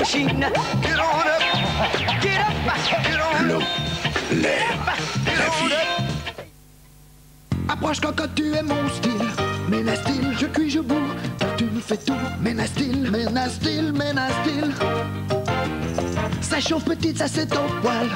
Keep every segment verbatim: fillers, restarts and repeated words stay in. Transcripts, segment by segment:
machine. Get on up, get up, get on L'eau, l'air, la vie. Approche cocotte, tu es mon style. Ménastyle, je cuis, je bourre. Tu me fais tout. Ménastyle, ménastyle, ménastyle. Ça chauffe petite, ça c'est au poil.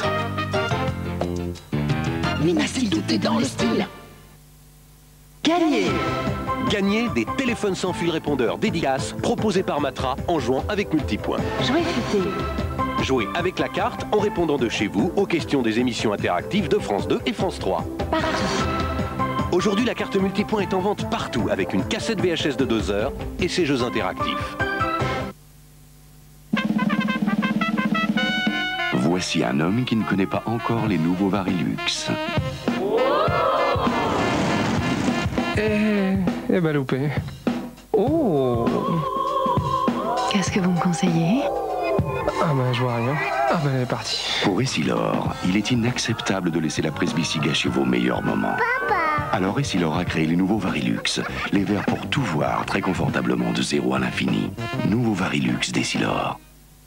Ménastyle, tout est dans le style. Gagnez Gagnez des téléphones sans fil répondeur dédicaces proposés par Matra en jouant avec Multipoint. Jouez futé. Jouez avec la carte en répondant de chez vous aux questions des émissions interactives de France deux et France trois. Partout. Aujourd'hui, la carte Multipoint est en vente partout avec une cassette V H S de deux heures et ses jeux interactifs. Voici un homme qui ne connaît pas encore les nouveaux Varilux. Eh, eh ben loupé. Oh. Qu'est-ce que vous me conseillez? Ah ben je vois rien. Ah ben elle est partie. Pour Essilor, il est inacceptable de laisser la presbytie gâcher vos meilleurs moments. Papa! Alors Essilor a créé les nouveaux Varilux, les verres pour tout voir très confortablement de zéro à l'infini. Nouveaux Varilux d'Essilor.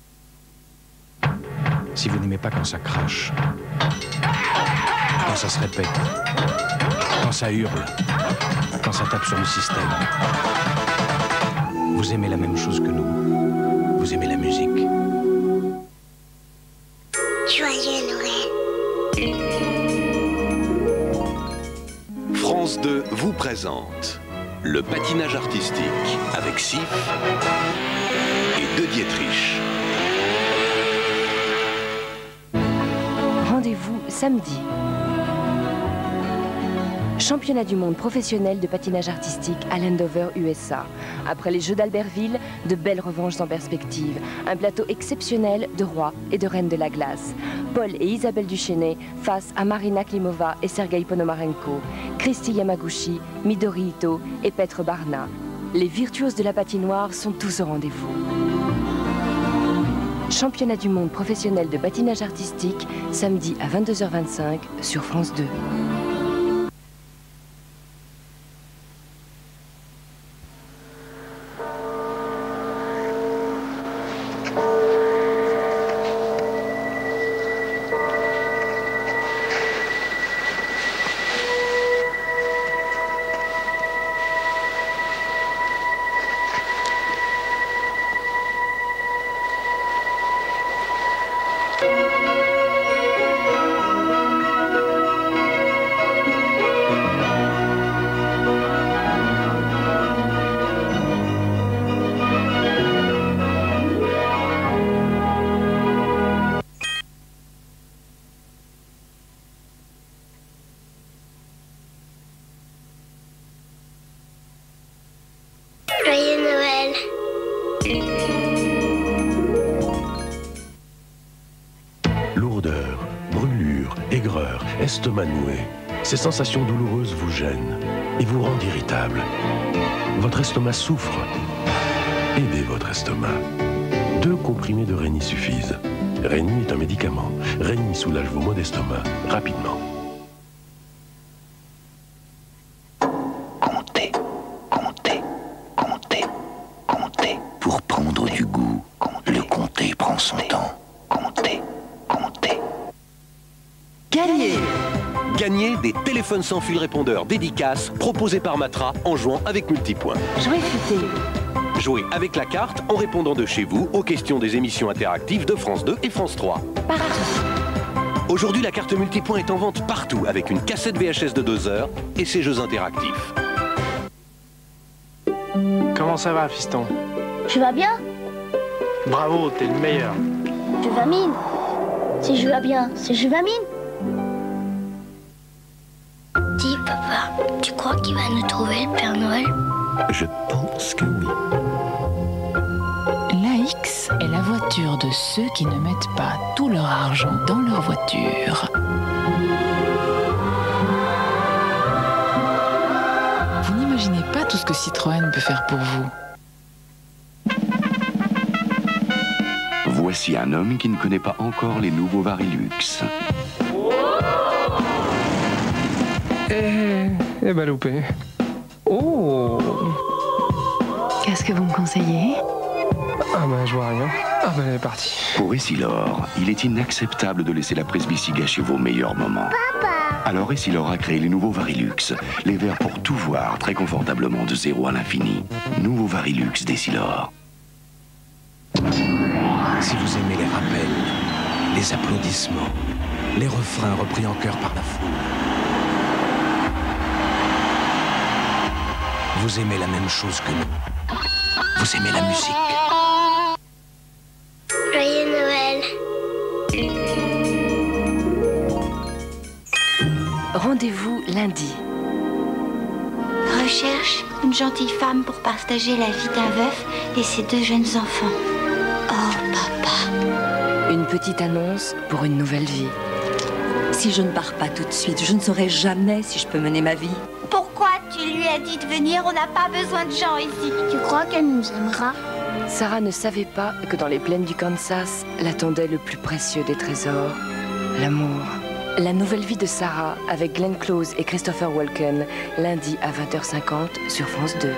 Si vous n'aimez pas quand ça crache, quand ça se répète, quand ça hurle, quand ça tape sur le système, vous aimez la même chose que nous. Vous aimez la musique. Joyeux Noël. France deux vous présente le patinage artistique avec Sif et De Dietrich. Rendez-vous samedi. Championnat du monde professionnel de patinage artistique à Landover, U S A. Après les Jeux d'Albertville, de belles revanches en perspective. Un plateau exceptionnel de rois et de reines de la glace. Paul et Isabelle Duchesnay face à Marina Klimova et Sergei Ponomarenko. Kristi Yamaguchi, Midori Ito et Petr Barna. Les virtuoses de la patinoire sont tous au rendez-vous. Championnat du monde professionnel de patinage artistique, samedi à vingt-deux heures vingt-cinq sur France deux. Joyeux Noël. Lourdeur, brûlure, aigreur, estomac noué. Ces sensations douloureuses vous gênent et vous rendent irritable. Votre estomac souffre. Aidez votre estomac. Deux comprimés de Réni suffisent. Réni est un médicament. Réni soulage vos maux d'estomac rapidement. Comptez, comptez, comptez, comptez. Pour prendre du goût, le compter prend son temps. Comptez, comptez. Gagnez Gagnez des téléphones sans fil répondeur dédicaces proposés par Matra en jouant avec Multipoint. Jouez futé. Jouez avec la carte en répondant de chez vous aux questions des émissions interactives de France deux et France trois. Partout. Aujourd'hui, la carte Multipoint est en vente partout avec une cassette V H S de deux heures et ses jeux interactifs. Comment ça va, fiston? Tu vas bien? Bravo, t'es le meilleur. Je vas mine. Si je vais bien, c'est je vais mine. Dis, papa, tu crois qu'il va nous trouver le Père Noël? Je pense que oui. L'A X est la voiture de ceux qui ne mettent pas tout leur argent dans leur voiture. Vous n'imaginez pas tout ce que Citroën peut faire pour vous. Voici un homme qui ne connaît pas encore les nouveaux Varilux. Eh, eh ben loupé. Oh. Qu'est-ce que vous me conseillez? Ah ben je vois rien. Ah ben elle est partie. Pour Essilor, il est inacceptable de laisser la presbytie gâcher vos meilleurs moments. Papa! Alors Essilor a créé les nouveaux Varilux, les verres pour tout voir très confortablement de zéro à l'infini. Nouveaux Varilux d'Essilor. Si vous aimez les rappels, les applaudissements, les refrains repris en chœur par la foule, vous aimez la même chose que nous. Vous aimez la musique. Joyeux Noël! Rendez-vous lundi. Recherche une gentille femme pour partager la vie d'un veuf et ses deux jeunes enfants. Oh, papa. Une petite annonce pour une nouvelle vie. Si je ne pars pas tout de suite, je ne saurai jamais si je peux mener ma vie. Pourquoi tu lui as dit de venir? On n'a pas besoin de gens ici. Tu crois qu'elle nous aimera? Sarah ne savait pas que dans les plaines du Kansas l'attendait le plus précieux des trésors, l'amour. La nouvelle vie de Sarah avec Glenn Close et Christopher Walken, lundi à vingt heures cinquante sur France deux.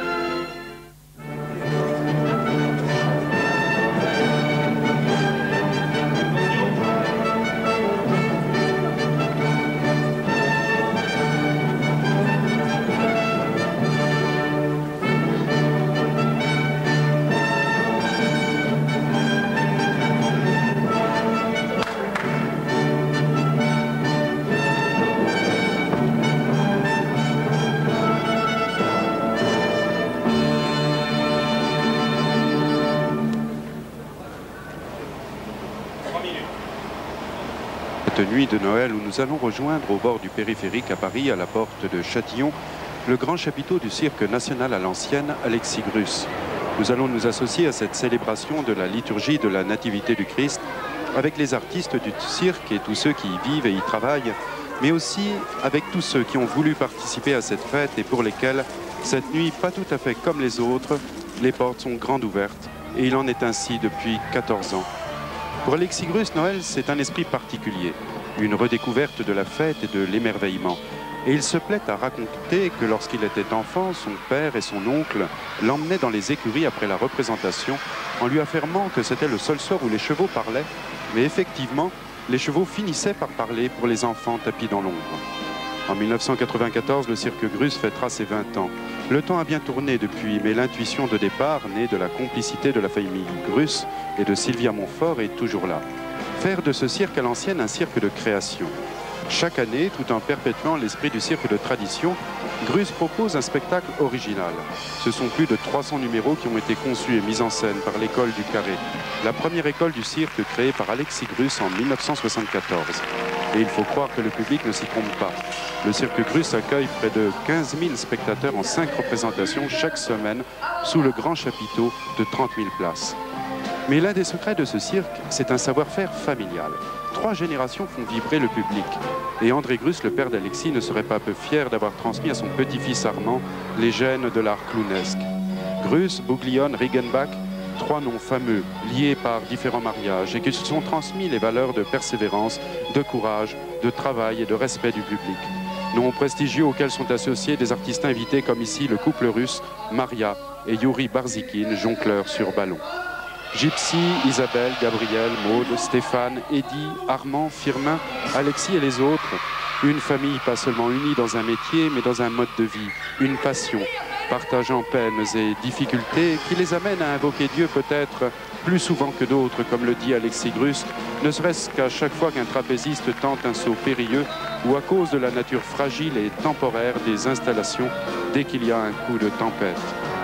Cette nuit de Noël où nous allons rejoindre au bord du périphérique à Paris, à la porte de Châtillon, le grand chapiteau du cirque national à l'ancienne, Alexis Grus. Nous allons nous associer à cette célébration de la liturgie de la Nativité du Christ avec les artistes du cirque et tous ceux qui y vivent et y travaillent, mais aussi avec tous ceux qui ont voulu participer à cette fête et pour lesquels cette nuit, pas tout à fait comme les autres, les portes sont grandes ouvertes et il en est ainsi depuis quatorze ans. Pour Alexis Grus, Noël, c'est un esprit particulier, une redécouverte de la fête et de l'émerveillement. Et il se plaît à raconter que lorsqu'il était enfant, son père et son oncle l'emmenaient dans les écuries après la représentation en lui affirmant que c'était le seul soir où les chevaux parlaient. Mais effectivement, les chevaux finissaient par parler pour les enfants tapis dans l'ombre. En mille neuf cent quatre-vingt-quatorze, le cirque Grus fêtera ses vingt ans. Le temps a bien tourné depuis, mais l'intuition de départ, née de la complicité de la famille Grus et de Sylvia Montfort, est toujours là. Faire de ce cirque à l'ancienne un cirque de création. Chaque année, tout en perpétuant l'esprit du cirque de tradition, Grus propose un spectacle original. Ce sont plus de trois cents numéros qui ont été conçus et mis en scène par l'école du Carré, la première école du cirque créée par Alexis Grus en mille neuf cent soixante-quatorze. Et il faut croire que le public ne s'y trompe pas. Le cirque Grus accueille près de quinze mille spectateurs en cinq représentations chaque semaine sous le grand chapiteau de trente mille places. Mais l'un des secrets de ce cirque, c'est un savoir-faire familial. Trois générations font vibrer le public. Et André Grus, le père d'Alexis, ne serait pas peu fier d'avoir transmis à son petit-fils Armand les gènes de l'art clownesque. Grus, Bouglione, Riggenbach, trois noms fameux, liés par différents mariages et qui se sont transmis les valeurs de persévérance, de courage, de travail et de respect du public. Noms prestigieux auxquels sont associés des artistes invités comme ici le couple russe, Maria et Yuri Barzikin, jongleur sur ballon. Gypsy, Isabelle, Gabriel, Maude, Stéphane, Eddie, Armand, Firmin, Alexis et les autres. Une famille pas seulement unie dans un métier, mais dans un mode de vie, une passion, partageant peines et difficultés qui les amènent à invoquer Dieu peut-être plus souvent que d'autres, comme le dit Alexis Grus, ne serait-ce qu'à chaque fois qu'un trapéziste tente un saut périlleux ou à cause de la nature fragile et temporaire des installations dès qu'il y a un coup de tempête.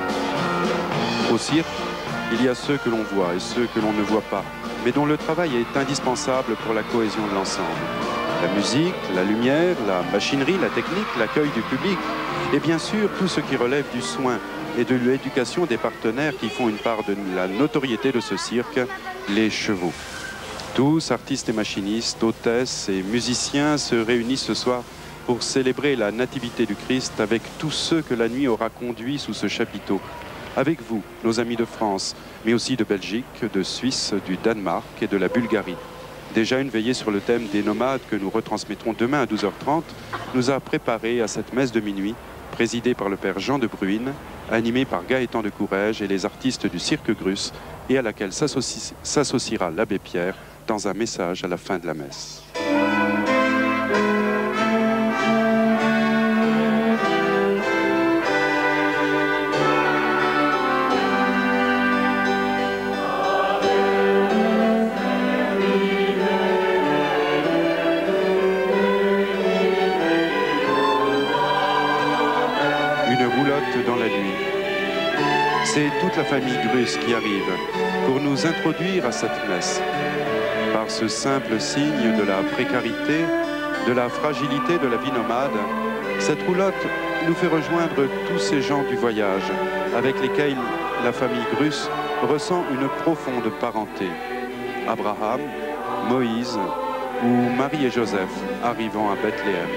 Au cirque, il y a ceux que l'on voit et ceux que l'on ne voit pas, mais dont le travail est indispensable pour la cohésion de l'ensemble. La musique, la lumière, la machinerie, la technique, l'accueil du public, et bien sûr tout ce qui relève du soin et de l'éducation des partenaires qui font une part de la notoriété de ce cirque, les chevaux. Tous, artistes et machinistes, hôtesses et musiciens, se réunissent ce soir pour célébrer la nativité du Christ avec tous ceux que la nuit aura conduits sous ce chapiteau. Avec vous, nos amis de France, mais aussi de Belgique, de Suisse, du Danemark et de la Bulgarie. Déjà une veillée sur le thème des nomades que nous retransmettrons demain à douze heures trente nous a préparé à cette messe de minuit, présidée par le père Jean de Bruyn, animée par Gaëtan de Courrèges et les artistes du cirque Grus, et à laquelle s'associera l'abbé Pierre dans un message à la fin de la messe. Dans la nuit. C'est toute la famille Grus qui arrive pour nous introduire à cette messe. Par ce simple signe de la précarité, de la fragilité de la vie nomade, cette roulotte nous fait rejoindre tous ces gens du voyage avec lesquels la famille Grus ressent une profonde parenté. Abraham, Moïse ou Marie et Joseph arrivant à Bethléem.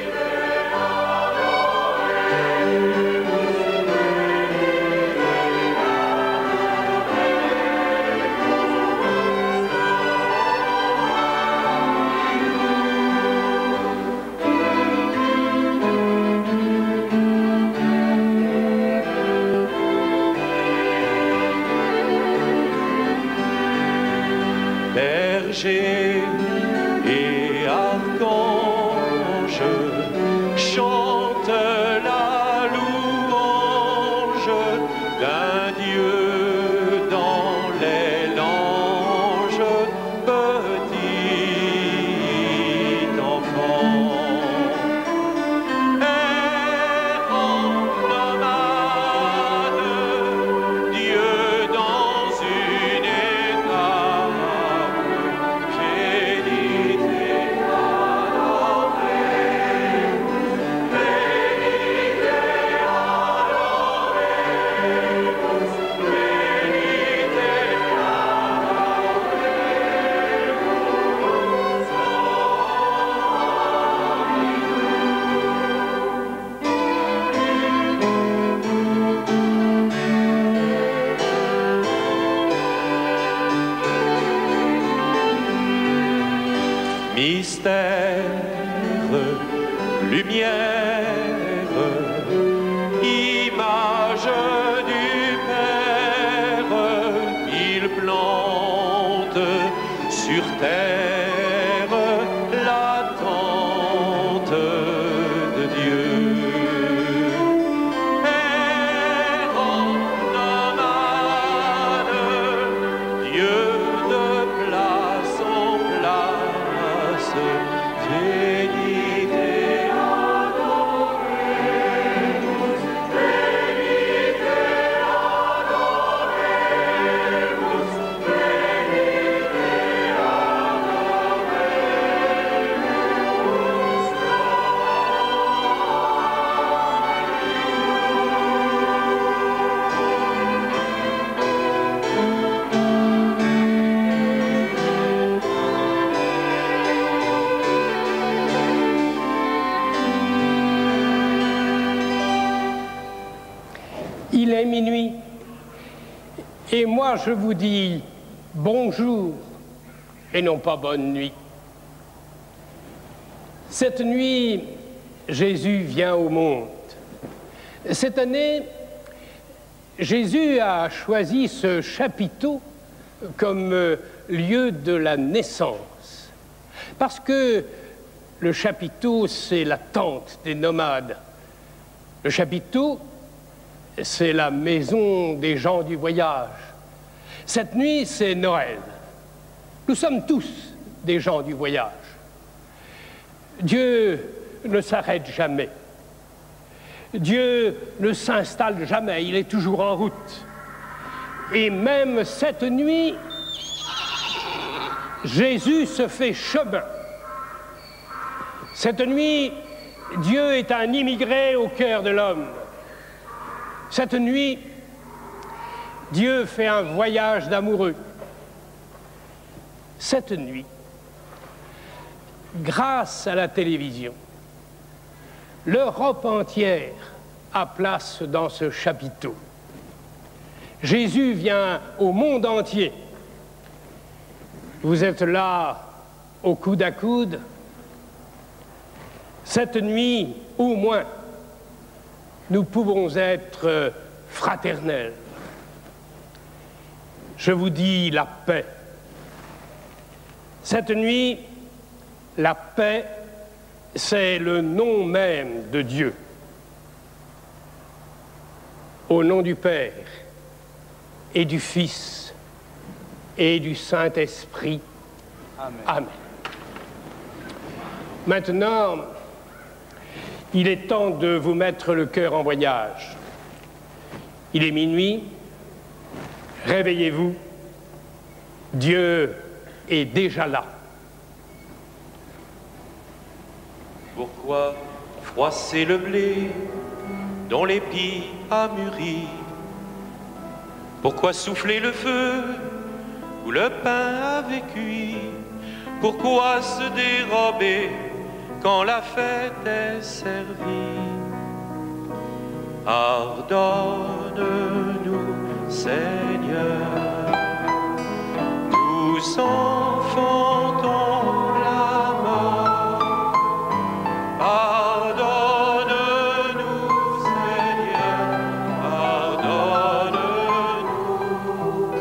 Berger et archange chantent la louange d'un Dieu dans les langes, petit enfant. Errant nomade, Dieu dans une étape. Mystère, lumière, image du Père, il plante sur terre l'attente de Dieu. Errant nomade, Dieu de place en place, bénite et adorez-vous, bénite et adorez-vous, bénite et Il est minuit et moi je vous dis bonjour et non pas bonne nuit. Cette nuit, Jésus vient au monde. Cette année, Jésus a choisi ce chapiteau comme lieu de la naissance, parce que le chapiteau, c'est la tente des nomades. Le chapiteau, c'est la maison des gens du voyage. Cette nuit, c'est Noël. Nous sommes tous des gens du voyage. Dieu ne s'arrête jamais. Dieu ne s'installe jamais, il est toujours en route. Et même cette nuit, Jésus se fait chemin. Cette nuit, Dieu est un immigré au cœur de l'homme. Cette nuit, Dieu fait un voyage d'amoureux. Cette nuit, grâce à la télévision, l'Europe entière a place dans ce chapiteau. Jésus vient au monde entier. Vous êtes là au coude à coude. Cette nuit, au moins, nous pouvons être fraternels. je vous dis la paix. Cette nuit, la paix, c'est le nom même de Dieu. Au nom du Père et du Fils et du Saint-Esprit. Amen. Amen. Maintenant, il est temps de vous mettre le cœur en voyage. Il est minuit, réveillez-vous, Dieu est déjà là. Pourquoi froisser le blé dont l'épi a mûri? Pourquoi souffler le feu où le pain avait cuit? Pourquoi se dérober quand la fête est servie? Pardonne-nous, Seigneur, nous enfantons la mort. Pardonne-nous, Seigneur, pardonne-nous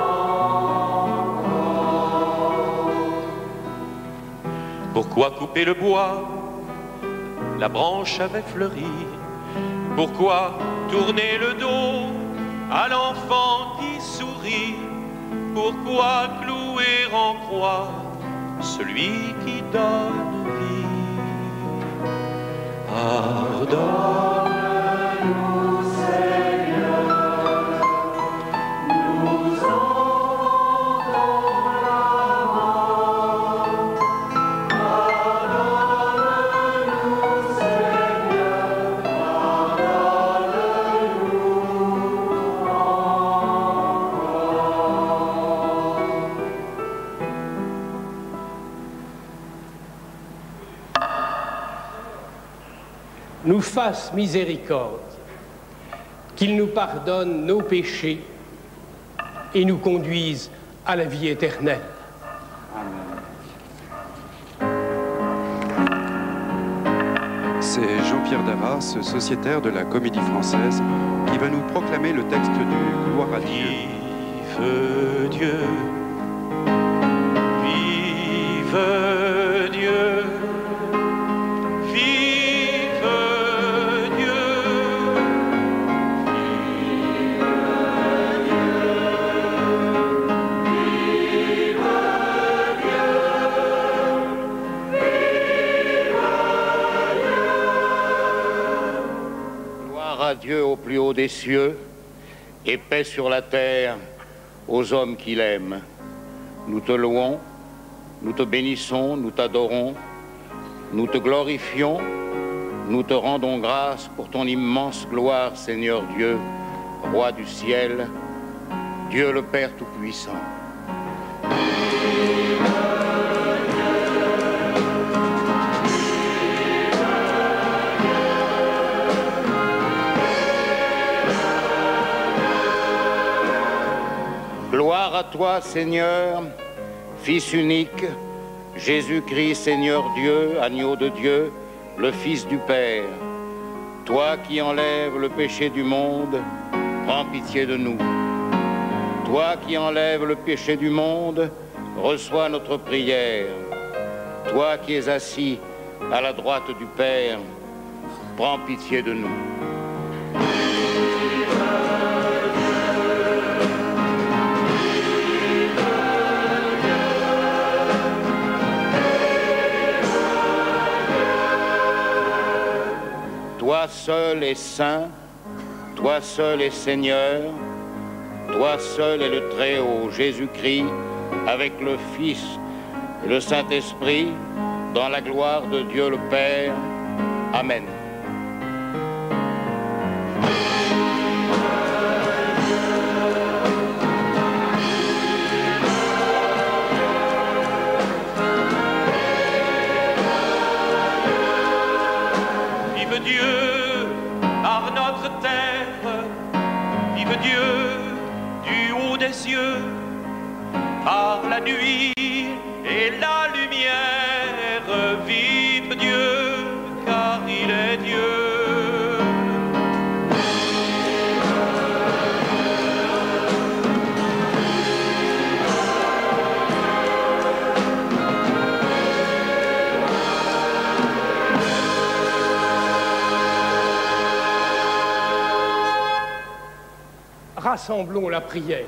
encore. Pourquoi couper le bois? La branche avait fleuri. Pourquoi tourner le dos à l'enfant qui sourit? Pourquoi clouer en croix celui qui donne vie? Pardonne-nous, Seigneur, nous enfantons la mort. Pardonne-nous, Seigneur, nous fasse miséricorde, qu'il nous pardonne nos péchés et nous conduise à la vie éternelle. C'est Jean-Pierre Darras, sociétaire de la Comédie Française, qui va nous proclamer le texte du Gloire à Dieu. Vive Dieu, vive Dieu, vive Dieu, vive Dieu, vive Dieu, vive Dieu. Gloire à Dieu au plus haut des cieux et paix sur la terre aux hommes qu'il aime. Nous te louons, nous te bénissons, nous t'adorons, nous te glorifions, nous te rendons grâce pour ton immense gloire, Seigneur Dieu, Roi du ciel, Dieu le Père Tout-Puissant. Gloire à toi, Seigneur, Fils unique, Jésus-Christ, Seigneur Dieu, agneau de Dieu, le Fils du Père. Toi qui enlèves le péché du monde, prends pitié de nous. Toi qui enlèves le péché du monde, reçois notre prière. Toi qui es assis à la droite du Père, prends pitié de nous. Toi seul est saint, toi seul est Seigneur, toi seul est le Très-Haut, Jésus-Christ, avec le Fils et le Saint-Esprit, dans la gloire de Dieu le Père. Amen. Vive Dieu par notre terre, vive Dieu du haut des cieux, par la nuit et la lumière, vive Dieu, car il est Dieu. rassemblons la prière.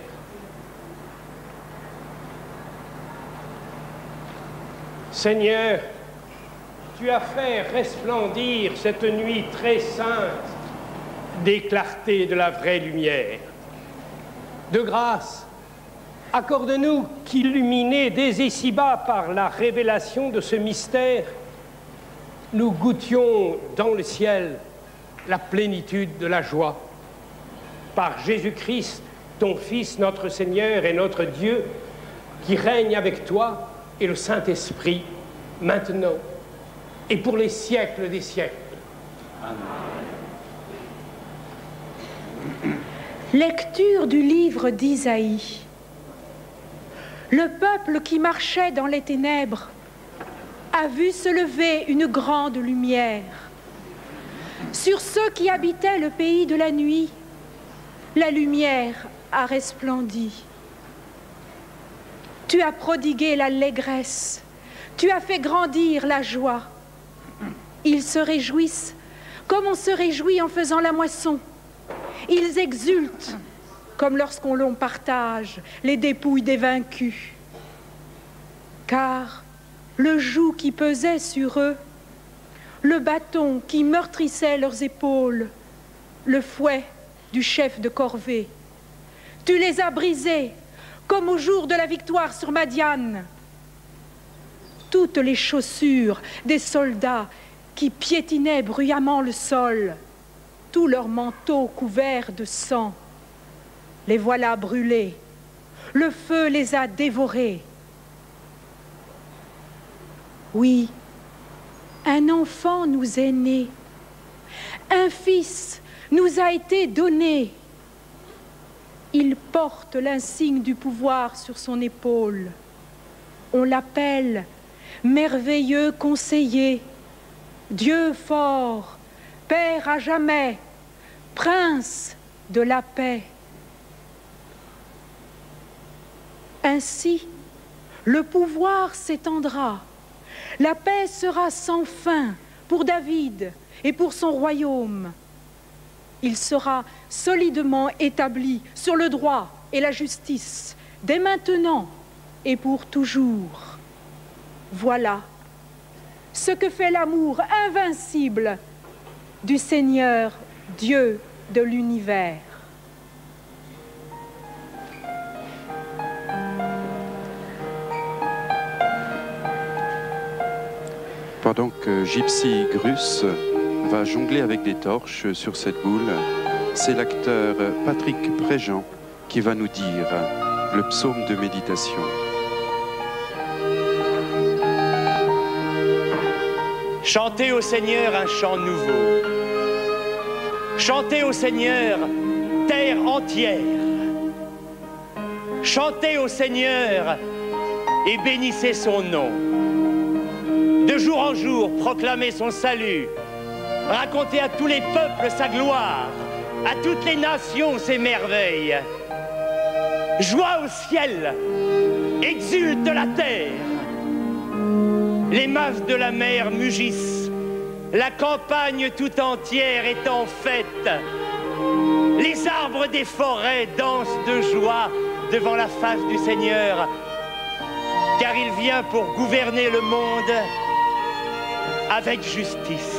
Seigneur, tu as fait resplendir cette nuit très sainte des clartés de la vraie lumière. De grâce, accorde-nous qu'illuminés dès ici-bas par la révélation de ce mystère, nous goûtions dans le ciel la plénitude de la joie. Par Jésus-Christ, ton Fils, notre Seigneur et notre Dieu, qui règne avec toi et le Saint-Esprit, maintenant et pour les siècles des siècles. Amen. Lecture du livre d'Isaïe. Le peuple qui marchait dans les ténèbres a vu se lever une grande lumière. Sur ceux qui habitaient le pays de la nuit, la lumière a resplendi. Tu as prodigué l'allégresse, tu as fait grandir la joie. Ils se réjouissent comme on se réjouit en faisant la moisson. Ils exultent comme lorsqu'on l'on partage les dépouilles des vaincus. Car le joug qui pesait sur eux, le bâton qui meurtrissait leurs épaules, le fouet du chef de corvée, tu les as brisés comme au jour de la victoire sur Madiane. Toutes les chaussures des soldats qui piétinaient bruyamment le sol, tous leurs manteaux couverts de sang, les voilà brûlés, le feu les a dévorés. Oui, un enfant nous est né, un fils nous a été donné. Il porte l'insigne du pouvoir sur son épaule. On l'appelle merveilleux conseiller, Dieu fort, Père à jamais, Prince de la paix. Ainsi, le pouvoir s'étendra, la paix sera sans fin pour David et pour son royaume. Il sera solidement établi sur le droit et la justice, dès maintenant et pour toujours. Voilà ce que fait l'amour invincible du Seigneur, Dieu de l'univers. Pendant que Gypsy Grus va jongler avec des torches sur cette boule, c'est l'acteur Patrick Préjean qui va nous dire le psaume de méditation. Chantez au Seigneur un chant nouveau. Chantez au Seigneur, terre entière. Chantez au Seigneur et bénissez son nom. De jour en jour, proclamez son salut. Racontez à tous les peuples sa gloire, à toutes les nations ses merveilles. Joie au ciel, exulte la terre. Les masses de la mer mugissent, la campagne tout entière est en fête. Les arbres des forêts dansent de joie devant la face du Seigneur, car il vient pour gouverner le monde avec justice.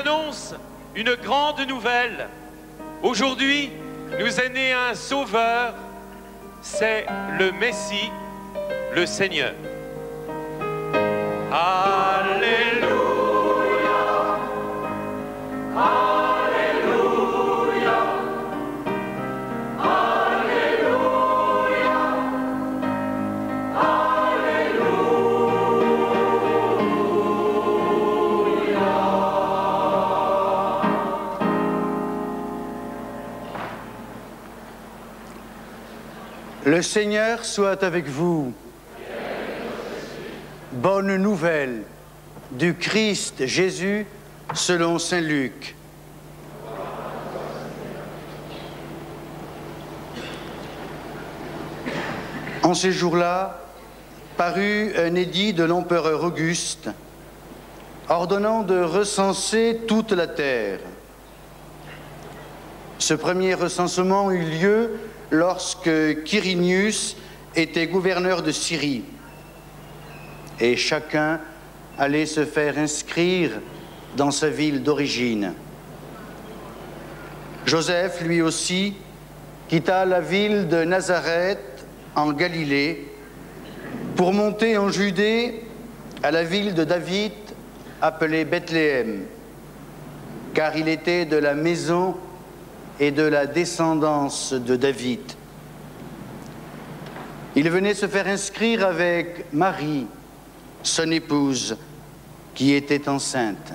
annonce une grande nouvelle. Aujourd'hui, nous est né un sauveur, c'est le Messie, le Seigneur. Alléluia, Alléluia, Alléluia, Alléluia. Le Seigneur soit avec vous. Bonne nouvelle du Christ Jésus selon saint Luc. En ces jours-là, parut un édit de l'empereur Auguste ordonnant de recenser toute la terre. Ce premier recensement eut lieu lorsque Quirinius était gouverneur de Syrie. Et chacun allait se faire inscrire dans sa ville d'origine. Joseph, lui aussi, quitta la ville de Nazareth en Galilée pour monter en Judée à la ville de David appelée Bethléem, car il était de la maison et de la descendance de David. Il venait se faire inscrire avec Marie, son épouse, qui était enceinte.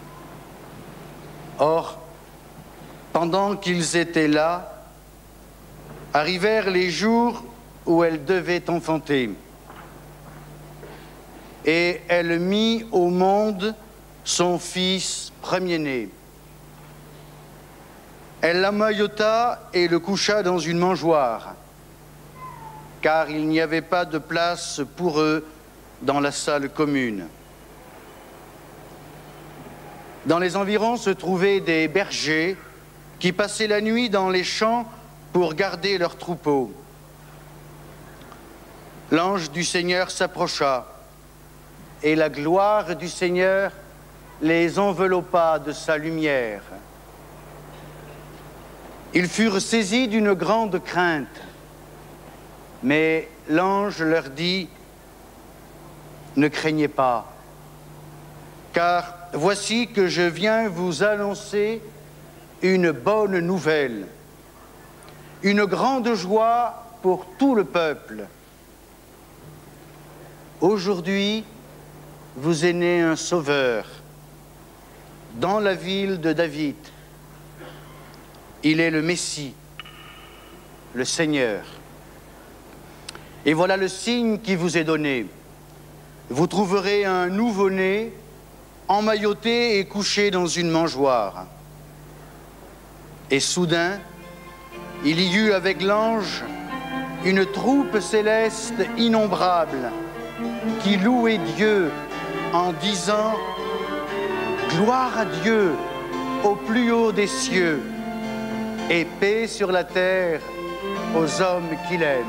Or, pendant qu'ils étaient là, arrivèrent les jours où elle devait enfanter. Et elle mit au monde son fils premier-né. Elle l'emmaillota et le coucha dans une mangeoire, car il n'y avait pas de place pour eux dans la salle commune. Dans les environs se trouvaient des bergers qui passaient la nuit dans les champs pour garder leurs troupeaux. L'ange du Seigneur s'approcha, et la gloire du Seigneur les enveloppa de sa lumière. Ils furent saisis d'une grande crainte, mais l'ange leur dit: ne craignez pas, car voici que je viens vous annoncer une bonne nouvelle, une grande joie pour tout le peuple. Aujourd'hui, vous est né un sauveur dans la ville de David. Il est le Messie, le Seigneur. Et voilà le signe qui vous est donné. Vous trouverez un nouveau-né emmailloté et couché dans une mangeoire. Et soudain, il y eut avec l'ange une troupe céleste innombrable qui louait Dieu en disant: gloire à Dieu au plus haut des cieux et paix sur la terre aux hommes qu'il aime.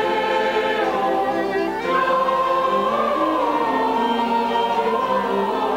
Oh,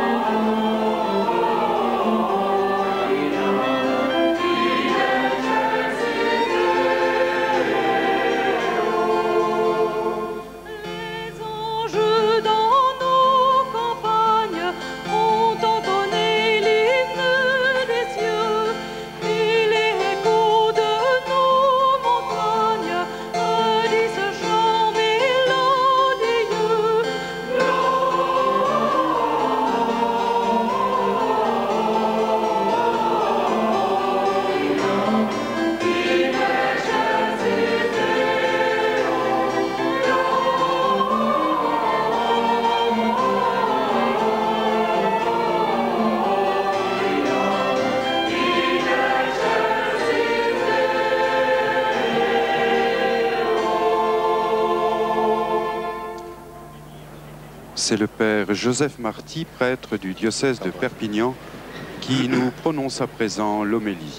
C'est le père Joseph Marty, prêtre du diocèse de Perpignan, qui nous prononce à présent l'homélie.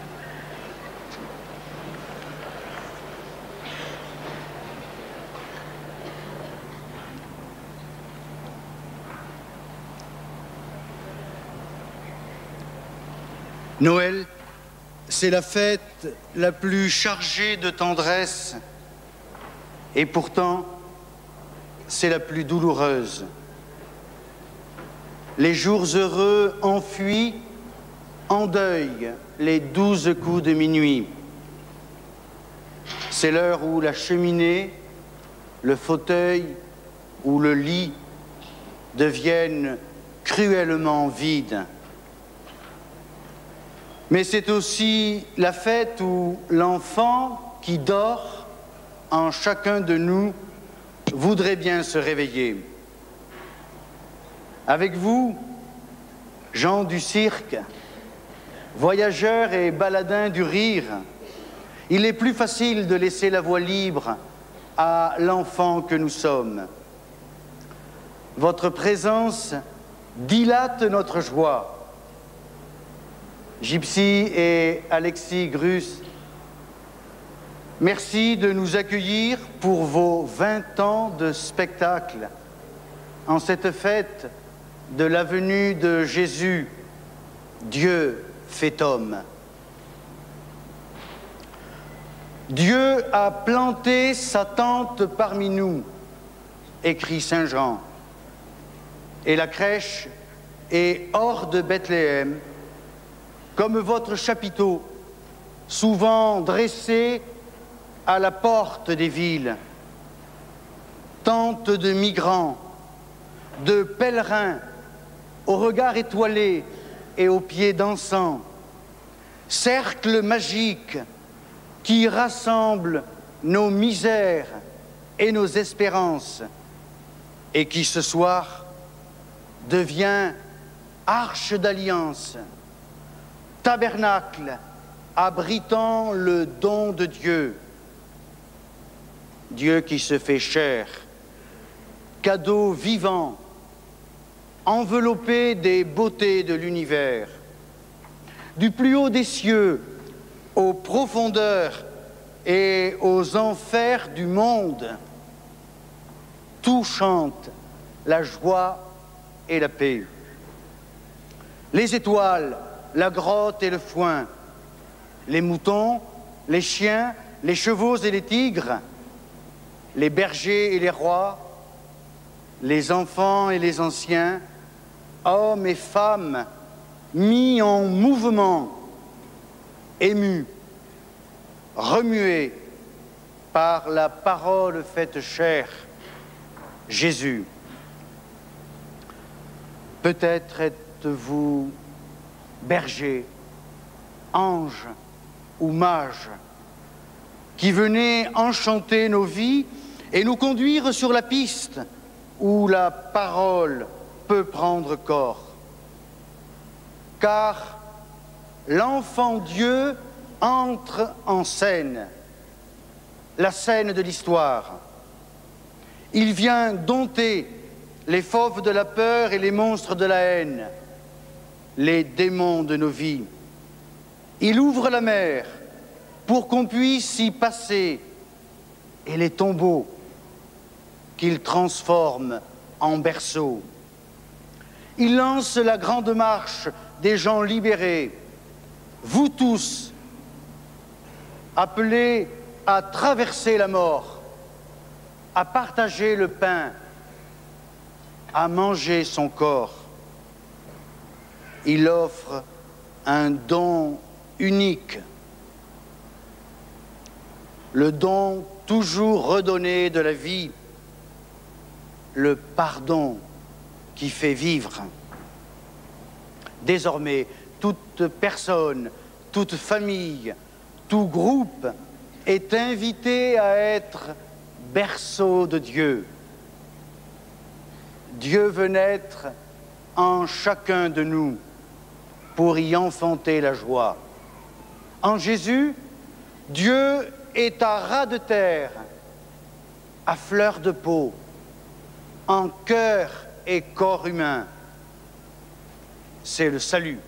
Noël, c'est la fête la plus chargée de tendresse et pourtant c'est la plus douloureuse. Les jours heureux enfuient, endeuillent les douze coups de minuit. C'est l'heure où la cheminée, le fauteuil ou le lit deviennent cruellement vides. Mais c'est aussi la fête où l'enfant qui dort en chacun de nous voudrait bien se réveiller. Avec vous, gens du cirque, voyageurs et baladins du rire, il est plus facile de laisser la voie libre à l'enfant que nous sommes. Votre présence dilate notre joie. Gypsy et Alexis Grus, merci de nous accueillir pour vos vingt ans de spectacle en cette fête de la venue de Jésus, Dieu fait homme. Dieu a planté sa tente parmi nous, écrit Saint Jean, et la crèche est hors de Bethléem, comme votre chapiteau, souvent dressé à la porte des villes, tente de migrants, de pèlerins, au regard étoilé et aux pieds dansants, cercle magique qui rassemble nos misères et nos espérances et qui ce soir devient arche d'alliance, tabernacle abritant le don de Dieu, Dieu qui se fait chair, cadeau vivant, enveloppé des beautés de l'univers, du plus haut des cieux aux profondeurs et aux enfers du monde, tout chante la joie et la paix. Les étoiles, la grotte et le foin, les moutons, les chiens, les chevaux et les tigres, les bergers et les rois, les enfants et les anciens, hommes et femmes, mis en mouvement, émus, remués par la parole faite chair, Jésus. Peut-être êtes-vous berger, ange ou mage, qui venez enchanter nos vies et nous conduire sur la piste où la parole peut prendre corps. Car l'enfant Dieu entre en scène, la scène de l'histoire. Il vient dompter les fauves de la peur et les monstres de la haine, les démons de nos vies. Il ouvre la mer pour qu'on puisse y passer et les tombeaux qu'il transforme en berceaux. Il lance la grande marche des gens libérés, vous tous, appelés à traverser la mort, à partager le pain, à manger son corps. Il offre un don unique, le don toujours redonné de la vie, le pardon qui fait vivre. Désormais, toute personne, toute famille, tout groupe est invité à être berceau de Dieu. Dieu veut naître en chacun de nous pour y enfanter la joie. En Jésus, Dieu est à ras de terre, à fleur de peau, en cœur et corps humain. C'est le salut.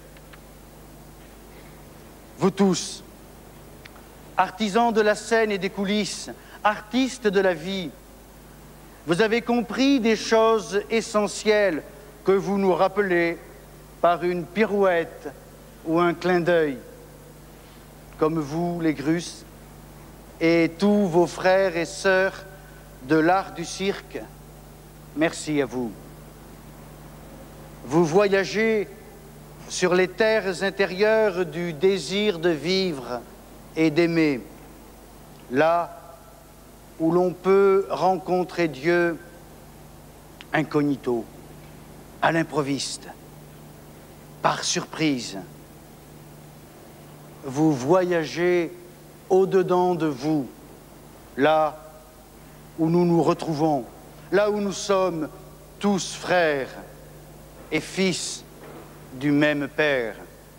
Vous tous, artisans de la scène et des coulisses, artistes de la vie, vous avez compris des choses essentielles que vous nous rappelez par une pirouette ou un clin d'œil. Comme vous, les Grusses, et tous vos frères et sœurs de l'art du cirque, merci à vous. Vous voyagez sur les terres intérieures du désir de vivre et d'aimer, là où l'on peut rencontrer Dieu incognito, à l'improviste, par surprise. Vous voyagez au-dedans de vous, là où nous nous retrouvons, là où nous sommes tous frères et fils du même Père.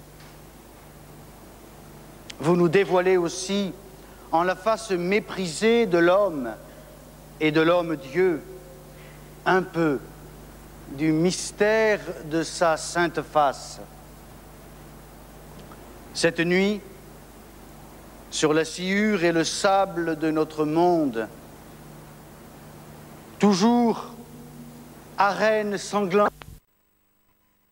Vous nous dévoilez aussi en la face méprisée de l'homme et de l'homme-Dieu, un peu du mystère de sa sainte face. Cette nuit, sur la sciure et le sable de notre monde, toujours arène sanglante